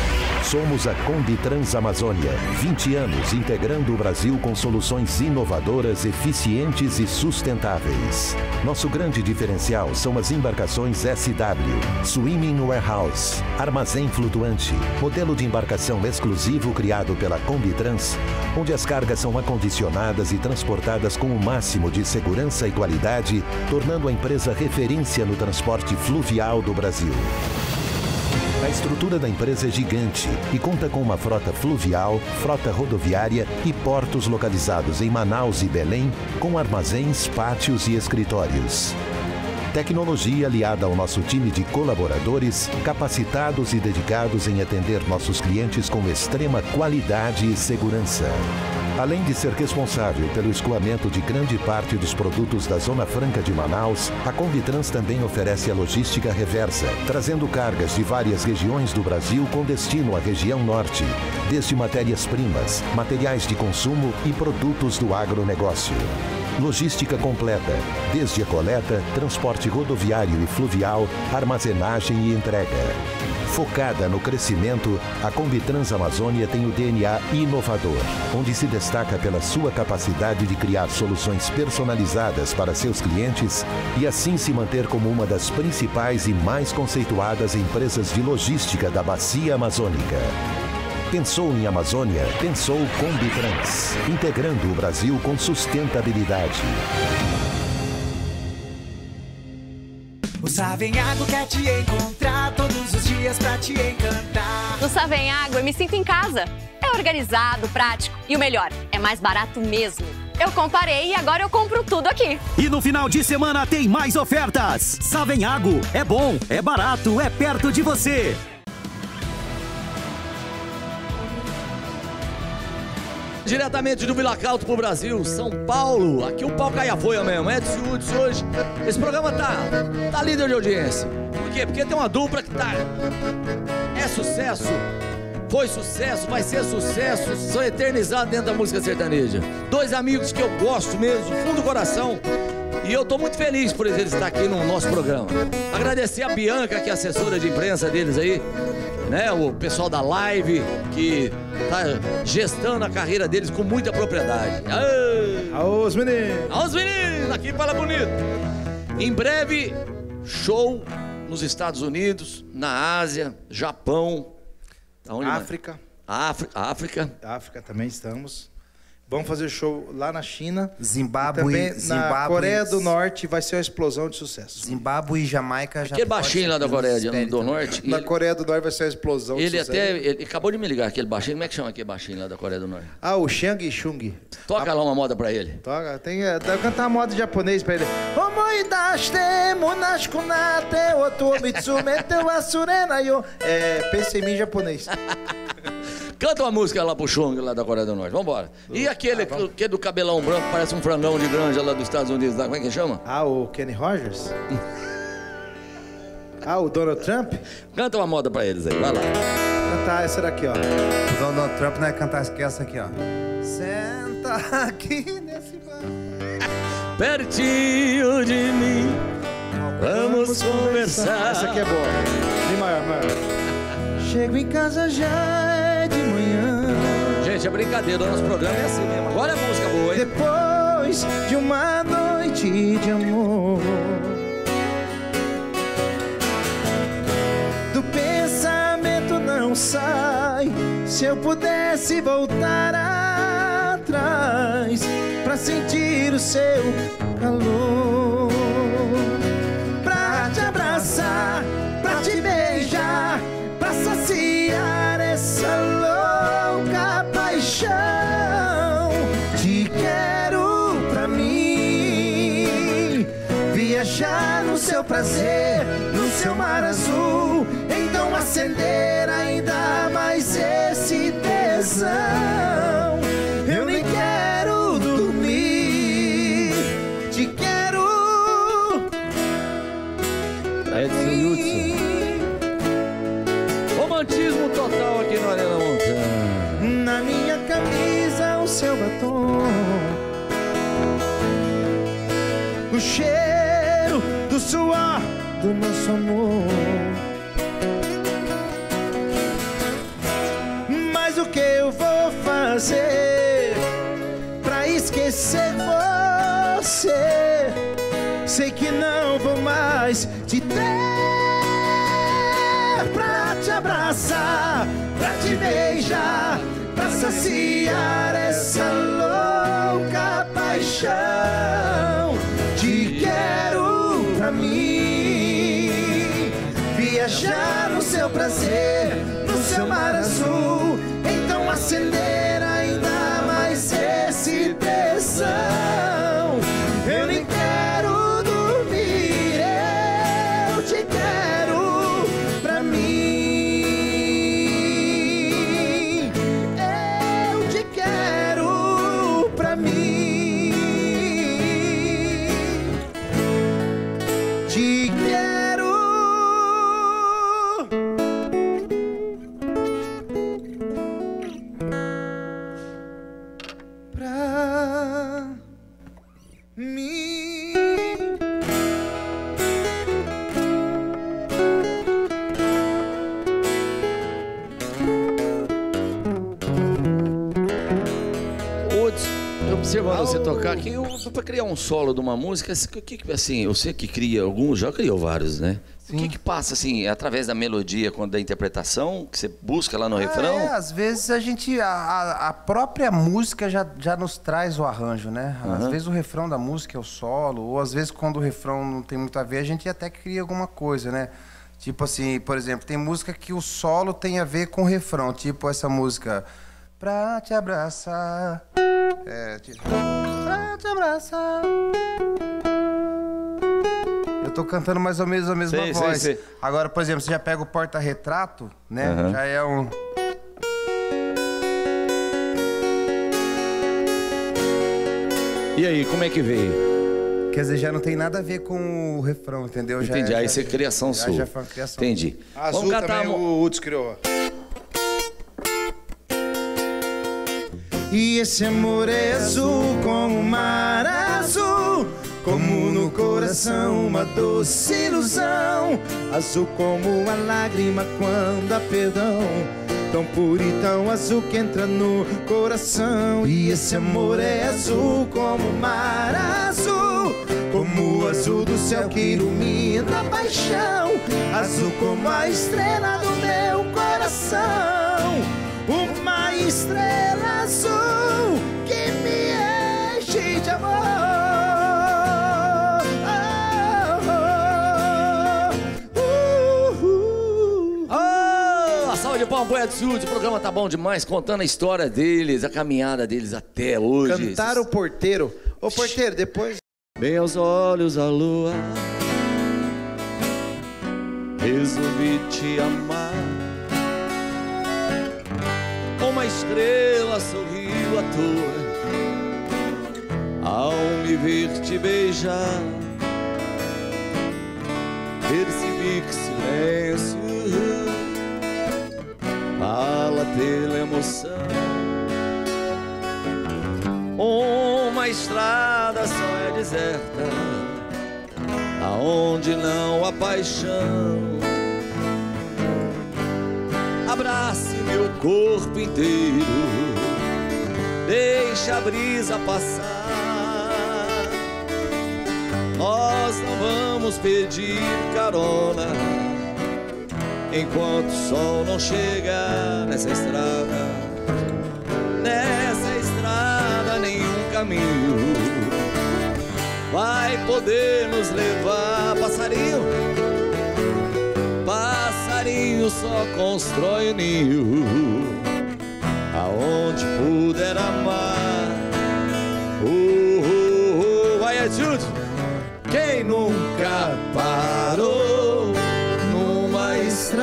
Somos a Kombi Transamazônia. 20 anos integrando o Brasil com soluções inovadoras, eficientes e sustentáveis. Nosso grande diferencial são as embarcações SW, Swimming Warehouse, armazém flutuante, modelo de embarcação exclusivo criado pela Kombi Trans, onde as cargas são acondicionadas e transportadas com o máximo de segurança e qualidade, tornando a empresa referência no transporte fluvial do Brasil. A estrutura da empresa é gigante e conta com uma frota fluvial, frota rodoviária e portos localizados em Manaus e Belém, com armazéns, pátios e escritórios. Tecnologia aliada ao nosso time de colaboradores, capacitados e dedicados em atender nossos clientes com extrema qualidade e segurança. Além de ser responsável pelo escoamento de grande parte dos produtos da Zona Franca de Manaus, a Kombi Trans também oferece a logística reversa, trazendo cargas de várias regiões do Brasil com destino à região norte, desde matérias-primas, materiais de consumo e produtos do agronegócio. Logística completa, desde a coleta, transporte rodoviário e fluvial, armazenagem e entrega. Focada no crescimento, a Kombi Transamazônia tem o DNA inovador, onde se destaca pela sua capacidade de criar soluções personalizadas para seus clientes e assim se manter como uma das principais e mais conceituadas empresas de logística da Bacia Amazônica. Pensou em Amazônia? Pensou Kombi Trans, integrando o Brasil com sustentabilidade. O Savenhago quer te encontrar todos os dias pra te encantar. No Savenhago eu me sinto em casa. É organizado, prático e o melhor, é mais barato mesmo. Eu comparei e agora eu compro tudo aqui. E no final de semana tem mais ofertas. Savenhago, é bom, é barato, é perto de você. Diretamente do Vila Country pro Brasil, São Paulo. Aqui o pau cai a folha mesmo, Edson Hudson hoje. Esse programa tá líder de audiência. Por quê? Porque tem uma dupla que é sucesso, foi sucesso, vai ser sucesso, são eternizados dentro da música sertaneja. Dois amigos que eu gosto mesmo, fundo do coração. E eu tô muito feliz por eles estar aqui no nosso programa. Agradecer a Bianca, que é assessora de imprensa deles aí, né? O pessoal da live, que tá gestando a carreira deles com muita propriedade. Aos meninos! Aos meninos! Aqui fala bonito! Em breve, show nos Estados Unidos, na Ásia, Japão. África. África Também estamos. Vamos fazer show lá na China. Zimbábue. Também na Coreia do Norte vai ser uma explosão de sucesso. Zimbábue e Jamaica já. Aquele baixinho lá da Coreia do Norte. Na Coreia do Norte vai ser uma explosão de sucesso. Ele acabou de me ligar, aquele baixinho. Como é que chama aquele baixinho lá da Coreia do Norte? Ah, o Shang Chung. Toca lá uma moda pra ele. Toca. Deve cantar uma moda japonês pra ele. Pensa em mim japonês. Canta uma música lá pro Chung, lá da Coreia do Norte. Vambora. E aquele que é do cabelão branco, parece um frangão de granja lá dos Estados Unidos. Lá. Como é que chama? Ah, o Kenny Rogers? O Donald Trump? Canta uma moda pra eles aí, vai lá. Cantar essa daqui, ó. O Donald Trump não é cantar essa aqui, ó. Senta aqui nesse banco. Pertinho de mim, vamos conversar. Essa aqui é boa. Bem maior. Chego em casa já é de manhã. Gente, é brincadeira, o nosso programa é assim mesmo. Agora é música boa, hein? Depois de uma noite de amor, do pensamento não sai. Se eu pudesse voltar atrás pra sentir o seu calor, pra te abraçar, pra te beijar, pra saciar essa louca paixão. Te quero pra mim, viajar no seu prazer, no seu mar azul. Então acender ainda mais esse tesão. Eu nem quero dormir, te quero. Edson Hudson. Romantismo total aqui no Arena Montanha. Na minha camisa o seu batom, o cheiro do suor do nosso amor. fazer pra esquecer você? Sei que não vou mais te ter pra te abraçar, pra te beijar, pra saciar essa louca paixão. Te quero pra mim, viajar no seu prazer, no seu mar azul. Então acender ainda mais esse tesão. Eu nem quero dormir, eu te quero pra mim. Eu te quero pra mim. Te quero. Pra mim. Observando você tocar aqui, para criar um solo de uma música, o que assim, você que cria alguns, já criou vários, né? Sim. O que passa assim, através da melodia, da interpretação, que você busca lá no refrão? Às vezes a gente, a própria música já nos traz o arranjo, né? Às vezes o refrão da música é o solo, ou às vezes quando o refrão não tem muito a ver, a gente até cria alguma coisa, né? Tipo assim, por exemplo, tem música que o solo tem a ver com o refrão, tipo essa música... Pra te abraçar, pra te abraçar. Eu tô cantando mais ou menos a mesma voz. Sei. Agora, por exemplo, você já pega o porta-retrato, né? Já é um... E aí, como é que veio? Quer dizer, já não tem nada a ver com o refrão, entendeu? Entendi, aí isso é criação sua. Já foi uma criação. Entendi. Azul também o Uds criou. E esse amor é azul como o mar azul, como no coração uma doce ilusão, azul como a lágrima quando há perdão, tão puro e tão azul que entra no coração. E esse amor é azul como o mar azul, como o azul do céu que ilumina a paixão, azul como a estrela do meu coração, uma estrela azul que me enche de amor. A salva de palmas pro Edson Hudson. O programa tá bom demais, contando a história deles, a caminhada deles até hoje. Cantar o porteiro. Ô porteiro, depois... Bem aos olhos a lua, resolvi te amar. Uma estrela sorriu à toa ao me ver te beijar. Percebi que silêncio fala pela emoção. Uma estrada só é deserta aonde não há paixão. Abrace meu corpo inteiro, deixa a brisa passar. Nós não vamos pedir carona enquanto o sol não chega nessa estrada. Nessa estrada nenhum caminho vai poder nos levar. Passarinho, passarinho só constrói o ninho aonde puder amar. Vai, Edildo! Quem nunca parou numa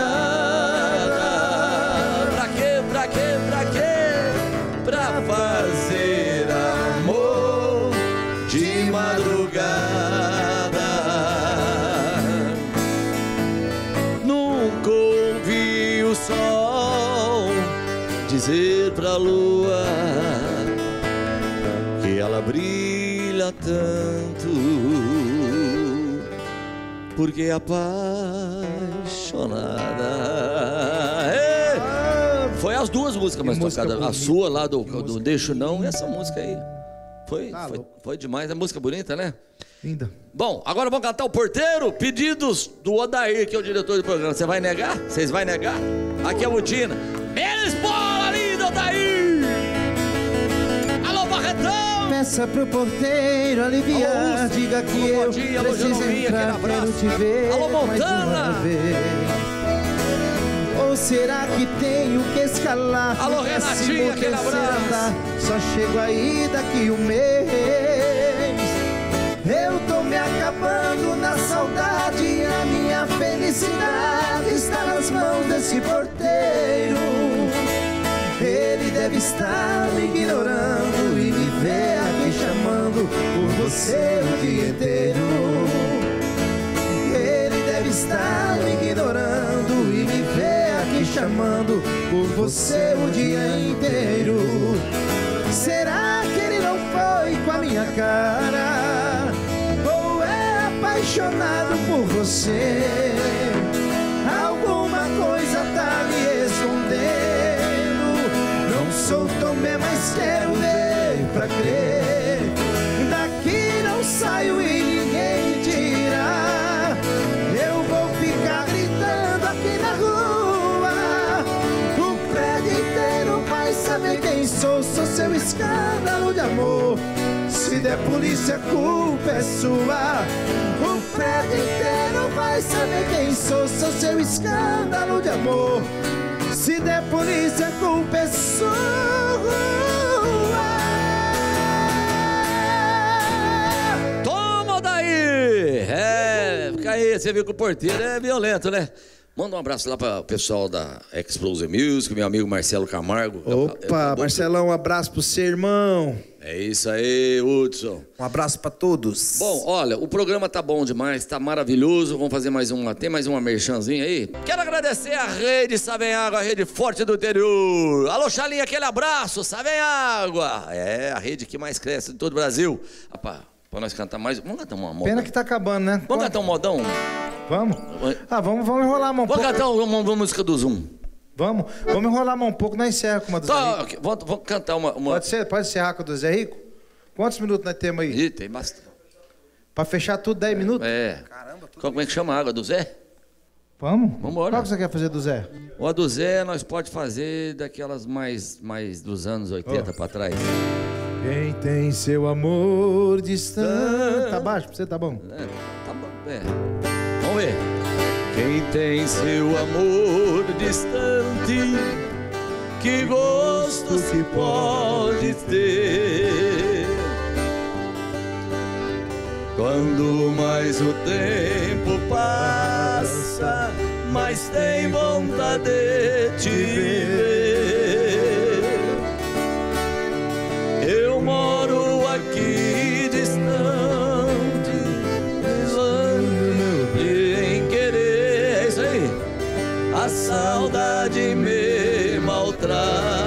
estrada? Pra quê, pra quê, pra quê? Pra fazer amor de madrugada. Nunca ouvi o sol dizer pra lua que ela brilha tanto, porque é apaixonada. Foi as duas músicas mais tocadas. A sua lá do Deixo Não e essa música aí. Foi demais. A música bonita, né? Linda. Bom, agora vamos cantar o Porteiro. Pedidos do Odair, que é o diretor do programa. Você vai negar? Vocês vão negar? Aqui é a Botina. Menos bola, linda, Odair! Alô, Barretão! Peça pro porteiro aliviar. Diga que eu preciso entrar, quero te ver. Alô, mais uma vez. Ou será que tenho que escalar? Alô, Renatinha, aquele abraço. Só chego aí daqui um mês. Eu tô me acabando na saudade. A minha felicidade está nas mãos desse porteiro. Ele deve estar me ignorando e me ver aqui chamando por você o dia inteiro. Ele deve estar me ignorando e me ver aqui chamando por você o dia inteiro. Será que ele não foi com a minha cara? Ou é apaixonado por você? Alguma coisa tá me escondendo. Não sou Tomé, mas quero ver pra crer. Daqui não saio e ninguém me tira. Eu vou ficar gritando aqui na rua. O prédio inteiro vai saber quem sou. Sou seu escândalo de amor. Se der polícia, a culpa é sua. O prédio inteiro vai saber quem sou. Sou seu escândalo de amor. Se der polícia, a culpa é sua. Toma daí! Fica aí, você viu que o porteiro é violento, né? Manda um abraço lá para o pessoal da Explosive Music, meu amigo Marcelo Camargo. Opa, Marcelão, um abraço pro seu irmão. É isso aí, Hudson. Um abraço para todos. Bom, olha, o programa tá bom demais, tá maravilhoso. Vamos fazer mais uma, tem mais uma merchanzinha aí? Quero agradecer a Rede Sabem Água, a rede forte do interior. Alô, Chalinha, aquele abraço, Sabem Água. É a rede que mais cresce de todo o Brasil. Rapaz, pra nós cantar mais, vamos cantar uma moda. Pena que tá acabando, né? Vamos cantar um modão? Vamos? Vamos enrolar a mão um pouco. Vamos cantar uma música do Zoom. Vamos enrolar a mão um pouco, nós encerra com uma do Zé Rico. Vamos cantar uma... Pode encerrar com a do Zé Rico? Quantos minutos nós temos aí? Ih, tem bastante. Pra fechar tudo, 10 minutos? Caramba, tudo. Como é que chama a água do Zé? Vamos embora. Qual que você quer fazer do Zé? A do Zé nós pode fazer daquelas mais dos anos 80 pra trás. Quem tem seu amor distante... Tá baixo pra você, tá bom? Tá bom, Vamos ver. Quem tem seu amor distante, que gosto se pode ter? Quando mais o tempo passa, mais tem vontade de te ver. Eu moro aqui distante, em querer, é isso aí. A saudade me maltrata,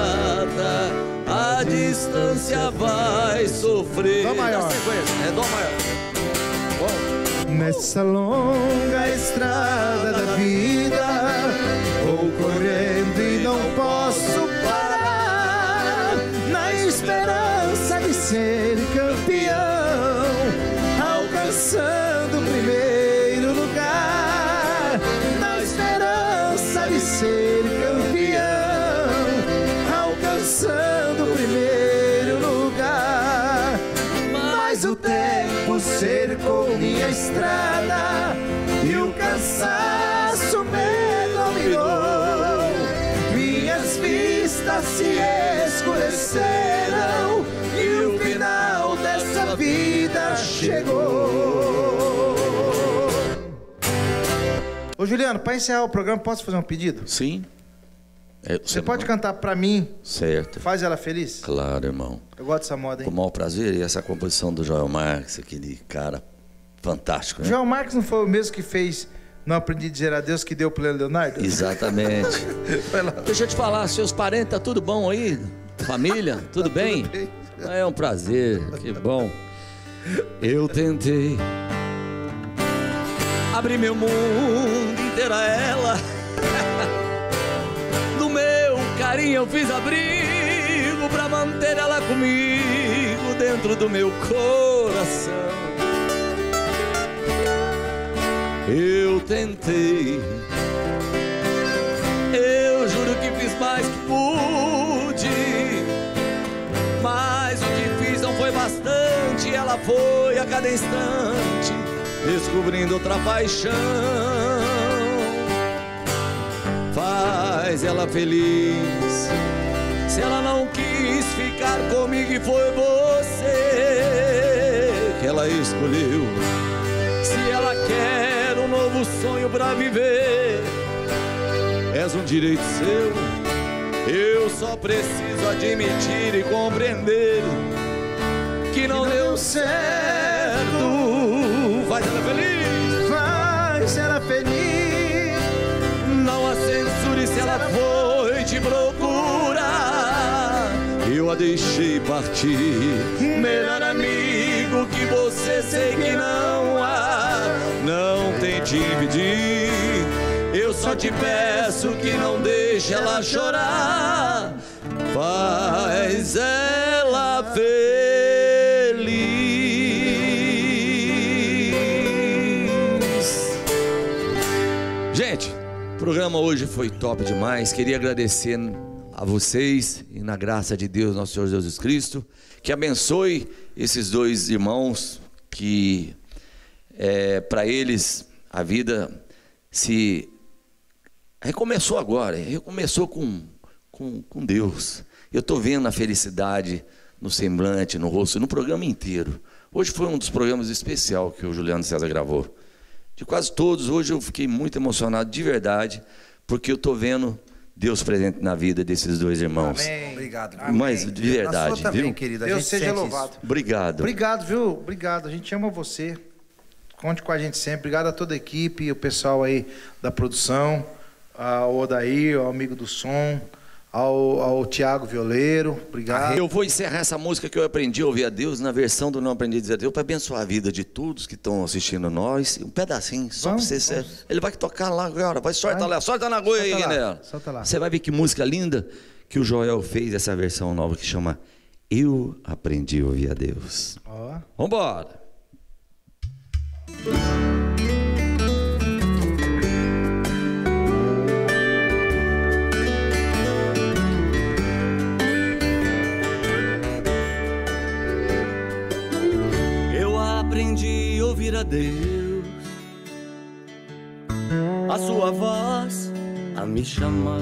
a distância vai sofrer. Dó maior. É dó maior. Bom. Nessa longa estrada da vida, vou correndo e não posso parar, na esperança de ser campeão, alcançando o primeiro lugar, na esperança de ser campeão, alcançando o primeiro lugar. Mas o tempo cercou minha estrada e o cansaço me dominou. Minhas vistas se escureceram e o final dessa vida chegou. Ô Juliano, para encerrar o programa, posso fazer um pedido? Sim. Você pode cantar pra mim? Certo. Faz ela feliz? Claro, irmão. Eu gosto dessa moda, hein? Com o maior prazer. E essa composição do Joel Marques, aquele cara fantástico, né? Joel Marques não foi o mesmo que fez Não Aprendi a Dizer Adeus, que deu pro Leonardo? Exatamente. Deixa eu te falar, seus parentes, tá tudo bom aí? Família, tudo bem? Tudo bem. É um prazer, que bom. Eu tentei abrir meu mundo inteiro a ela, do meu carinho eu fiz abrigo pra manter ela comigo dentro do meu coração. Eu tentei, eu juro que fiz mais que pude, mas o que fiz não foi bastante. Ela foi a cada instante descobrindo outra paixão. Faz ela feliz se ela não quis ficar comigo e foi você que ela escolheu. Se ela quer um novo sonho pra viver, és um direito seu. Eu só preciso admitir e compreender que não deu certo. Faz ela feliz, faz ela feliz. Não a censure se ela foi te procurar. Eu a deixei partir. Melhor amigo que você, sei que não há. Não tente impedir. Eu só te peço que não deixe ela chorar. Faz ela feliz. Gente, o programa hoje foi top demais. Queria agradecer a vocês e na graça de Deus, nosso Senhor Jesus Cristo, que abençoe esses dois irmãos, que para eles a vida se recomeçou agora, recomeçou com Deus. Eu estou vendo a felicidade no semblante, no rosto, no programa inteiro. Hoje foi um dos programas especiais que o Juliano César gravou. De quase todos, hoje eu fiquei muito emocionado, de verdade, porque eu estou vendo Deus presente na vida desses dois irmãos. Amém. Obrigado. Mas de verdade, sua também, viu? Querida, Deus seja louvado. Isso. Obrigado. Obrigado, viu? Obrigado. A gente ama você. Conte com a gente sempre. Obrigado a toda a equipe, o pessoal aí da produção, ao Odair, ao amigo do som, ao Tiago Violeiro. Obrigado. Eu vou encerrar essa música que eu aprendi a ouvir a Deus na versão do Não Aprendi a Dizer a Deus, para abençoar a vida de todos que estão assistindo nós. Um pedacinho, só para você. Vamos. Ele vai tocar lá agora. Vai, solta lá, solta na agulha aí, Guilherme. Solta lá. Você vai ver que música linda que o Joel fez, essa versão nova que chama Eu Aprendi a Ouvir a Deus. Ó. Vambora! Eu aprendi a ouvir a Deus, a sua voz a me chamar,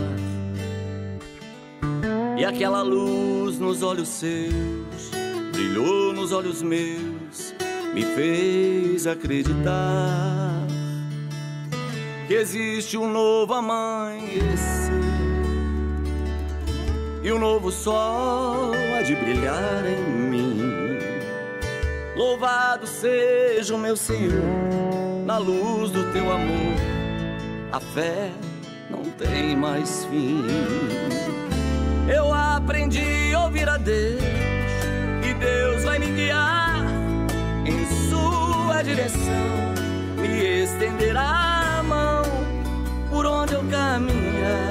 e aquela luz nos olhos seus brilhou nos olhos meus, me fez acreditar que existe um novo amanhecer e um novo sol há de brilhar em mim. Louvado seja o meu Senhor, na luz do teu amor, a fé não tem mais fim. Eu aprendi a ouvir a Deus, e Deus vai me guiar em sua direção, me estenderá a mão por onde eu caminhar,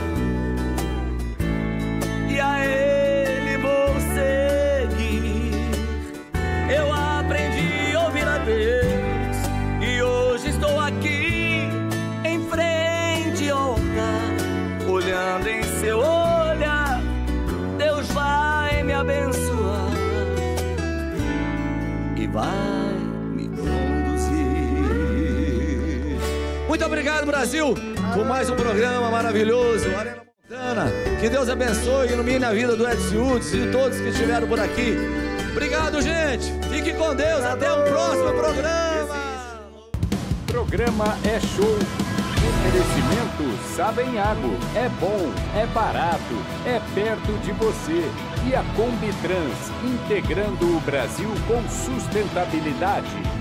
e a Ele vou seguir. Eu aprendi a ouvir a Deus, e hoje estou aqui em frente ao altar, olhando em seu olhar, Deus vai me abençoar e vai me conduzir. Muito obrigado, Brasil, por mais um programa maravilhoso. Arena Montana, que Deus abençoe e ilumine a vida do Edson Hudson e todos que estiveram por aqui. Obrigado, gente. Fique com Deus. Até o próximo programa. Programa é show. Oferecimento Sabenhago. É bom, é barato, é perto de você. E a Combitrans, integrando o Brasil com sustentabilidade.